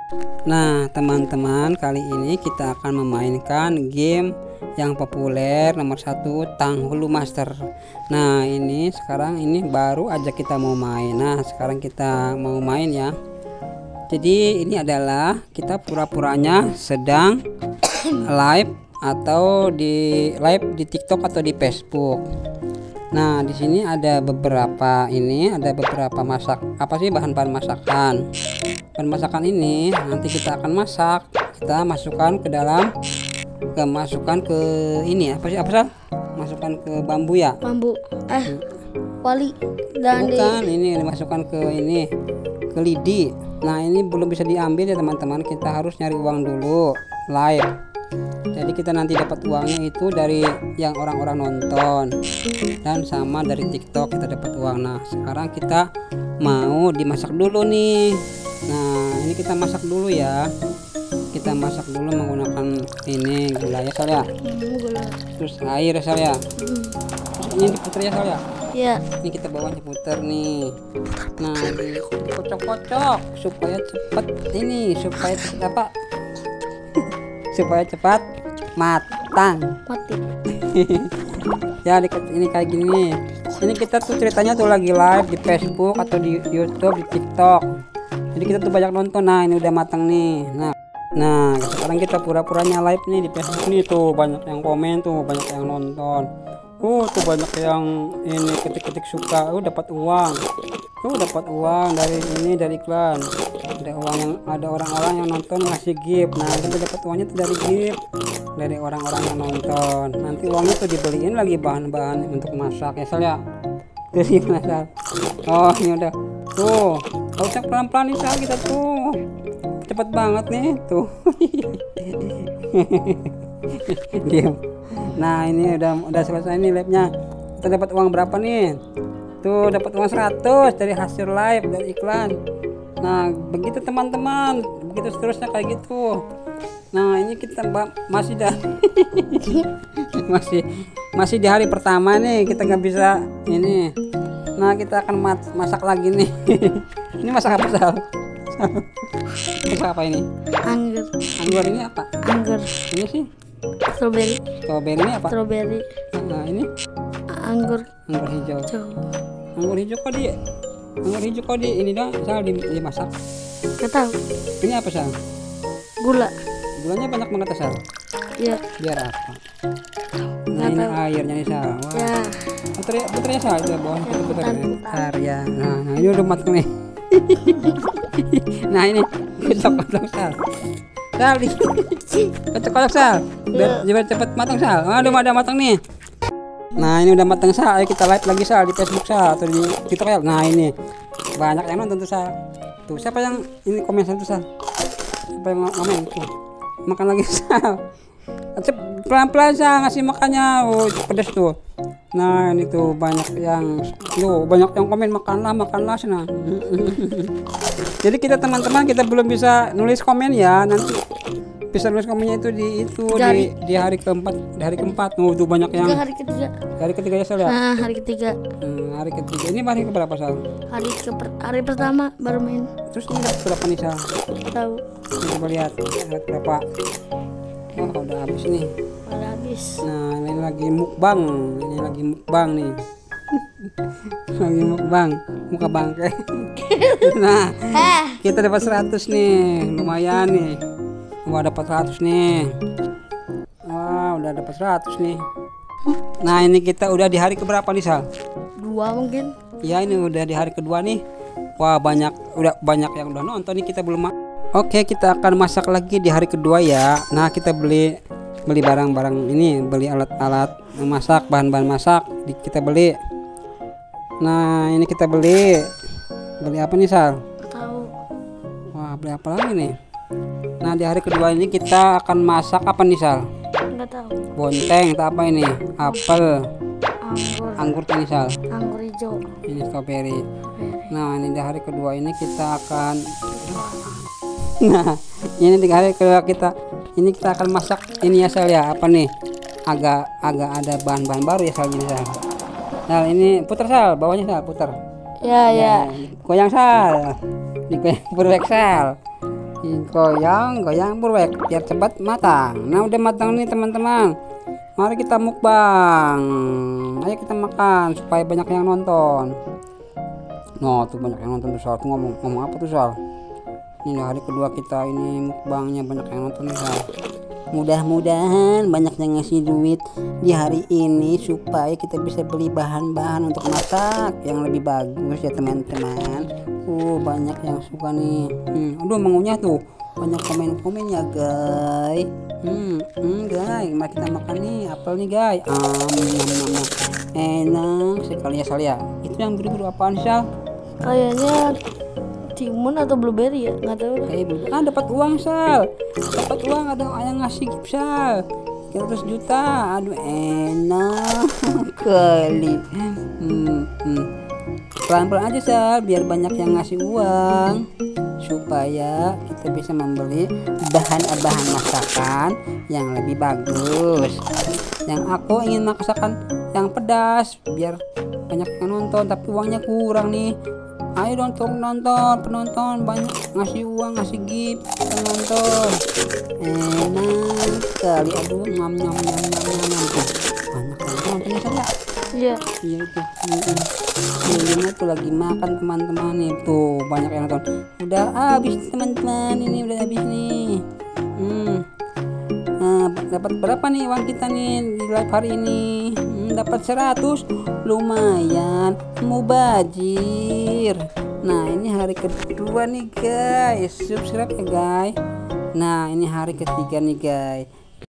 Nah teman-teman, kali ini kita akan memainkan game yang populer nomor 1, Tanghulu Master. Nah ini sekarang ini baru aja kita mau main. Nah sekarang kita mau main ya. Jadi ini adalah kita pura-puranya sedang live atau di live di TikTok atau di Facebook. Nah di sini ada beberapa bahan-bahan masakan. Bahan masakan ini nanti kita akan masak, kita masukkan ke dalam, masukkan ke ini apa sih, masukkan ke bambu ya, wali dan bukan ini dimasukkan ke ini, ke lidi. Nah ini belum bisa diambil ya teman-teman, kita harus nyari uang dulu live. Jadi kita nanti dapat uangnya itu dari yang orang-orang nonton dan sama dari TikTok kita dapat uang. Nah sekarang kita mau dimasak dulu nih. Nah ini kita masak dulu ya, kita masak dulu menggunakan ini gula ya Sal ya, terus air ya Sal ya, terus ini diputer ya Sal ya. ya. Ini kita bawahnya puter nih. Nah dikocok-kocok supaya cepat ini, supaya cepat apa supaya cepat matang Mati. ya ini kayak gini. Ini kita tuh ceritanya tuh lagi live di Facebook atau di YouTube, di TikTok. Jadi kita tuh banyak nonton. Nah ini udah matang nih. Nah sekarang kita pura-puranya live nih di Facebook nih, tuh banyak yang komen, tuh banyak yang nonton. Tuh banyak yang ini ketik-ketik suka. Dapat uang. Dapat uang dari ini, dari iklan. Ada uang yang ada orang-orang yang nonton ngasih gift. Nah kita dapat uangnya tuh dari gift dari orang-orang yang nonton. Nanti uangnya tuh dibeliin lagi bahan-bahan untuk masak ya Sal ya. Jadi Sal. Oh ini udah tuh, usah pelan-pelan nih Sal, kita tuh cepet banget nih tuh. Diam. Nah ini udah selesai nih live-nya. Kita dapat uang berapa nih? Tuh dapat uang 100 dari hasil live, dari iklan. Nah begitu teman-teman, begitu seterusnya kayak gitu. Nah ini kita masih masih di hari pertama nih, kita nggak bisa ini. Nah kita akan masak lagi nih. Ini masak apa Sal? Masak apa ini? Anggur ini apa? Anggur. Ini sih Strawberry. Strawberry ini apa? Strawberry. Nah ini Anggur hijau. hijau. Anggur hijau kok di ini dah Sal dimasak. Gak tahu. Ini apa Sal? Gula. Gulanya banyak banget Sal. Ya. Biar apa? Nah ini airnya nih Sal. Wah. Ya. Puternya Sal, di bawah putar ya. Nah ini udah matang nih. Nah ini kocok Sal. Kocok Sal. Biar cepet matang Sal. Udah matang nih. Nah ini udah matang Sal. Ayo kita live lagi Sal di Facebook Sal atau di TikTok ya. Nah ini banyak yang nonton tuh Sal. Tuh siapa yang ini komen tuh Sal? Siapa yang komen tuh? Makan lagi Sal. Pelan-pelan Sal ngasih makannya. Pedas tuh. Nah ini tuh banyak yang komen makanlah sana. Jadi kita teman-teman kita belum bisa nulis komen ya, nanti bisa nulis komennya itu di hari keempat. Tuh banyak yang hari ketiga ya Sal ya. Nah hari ketiga. Hari ketiga ini hari keberapa Sal? Hari pertama baru main. Terus ini dapat berapa nih Sal? Tahu. Coba lihat dapat berapa. Udah habis nih. Udah habis. Nah ini lagi mukbang nih. Lagi mukbang muka bangke. Nah kita dapat 100 nih, lumayan nih. Wah dapat 100 nih. Wah udah dapat 100 nih. Nah ini kita udah di hari keberapa nih Sal? 2 mungkin. Ya ini udah di hari kedua nih. Wah udah banyak yang udah nonton nih, kita belum. Oke kita akan masak lagi di hari kedua ya. Nah kita beli barang-barang ini, beli alat-alat masak, bahan-bahan masak kita beli. Nah ini kita beli apa nih Sal? Tahu. Wah beli apa lagi nih? Nah di hari kedua ini kita akan masak apa nih Sal? Enggak tahu. Bonteng atau apa ini? Apel. Anggur nih Sal. Anggur hijau. Ini strawberry. Nah ini di hari kedua ini kita akan nah ini di hari kedua kita akan masak ini ya Sal ya, apa nih, agak ada bahan-bahan baru ya Sal, gini Sal. Nah ini putar Sal, bawahnya Sal, putar ya. goyang Sal, digoyang Sal. Goyang goyang burwek biar cepat matang. Nah udah matang nih teman-teman, mari kita mukbang. Ayo kita makan supaya banyak yang nonton. Nah tuh banyak yang nonton tuh Sal. Tuh ngomong apa tuh Sal? Ini hari kedua kita ini mukbangnya, banyak yang nonton Sal. Mudah-mudahan banyak yang ngasih duit di hari ini supaya kita bisa beli bahan-bahan untuk masak yang lebih bagus ya teman-teman. Banyak yang suka nih. Aduh mengunyah tuh, banyak komen-komen ya guys. Guys, mari kita makan nih apel nih guys. Enak sekali ya Sal ya. Itu yang biru-biru apaan Sal? Kayaknya timun atau blueberry ya, nggak tahu. Dapat uang Sal, dapat uang, ada yang ngasih gift Sal 300 juta. Aduh enak kali. Pelan-pelan aja Sal biar banyak yang ngasih uang supaya kita bisa membeli bahan-bahan masakan yang lebih bagus. Yang aku ingin masakan yang pedas biar banyak yang nonton, tapi uangnya kurang nih. Ayo dong nonton, penonton banyak ngasih uang, ngasih gift, kita nonton. Enak sekali. Aduh nyam tuh. Banyak yang nontonnya saya. Iya. Iya itu. Ini tuh lagi makan teman-teman nih, tuh banyak yang nonton. Udah habis teman-teman, ini udah habis nih. Dapat berapa nih uang kita nih di live hari ini? Dapat 100, lumayan, mubazir. Nah ini hari kedua nih guys, subscribe ya guys. Nah ini hari ketiga nih guys.